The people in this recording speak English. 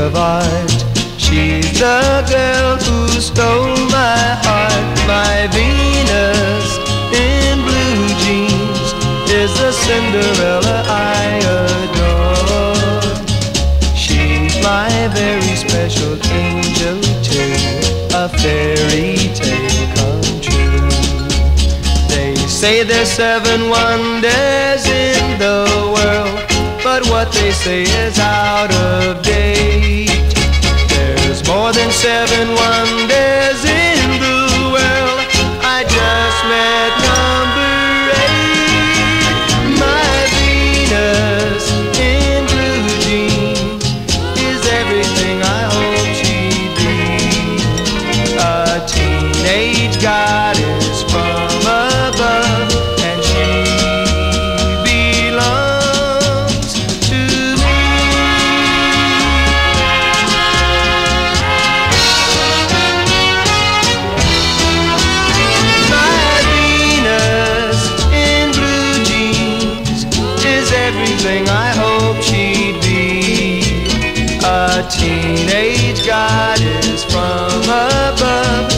of art. She's the girl who stole my heart. My Venus in blue jeans is the Cinderella I adore. She's my very special angel too, a fairy tale come true. They say there's 7 wonders in the world, but what they say is out of date. There's more than 7 wonders in the world. I just met number 8. My Venus in blue jeans is everything I hope she'd be. A teenage goddess from above, and she belongs to me. My Venus in blue jeans is everything I hope she'd be. A teenage goddess from above,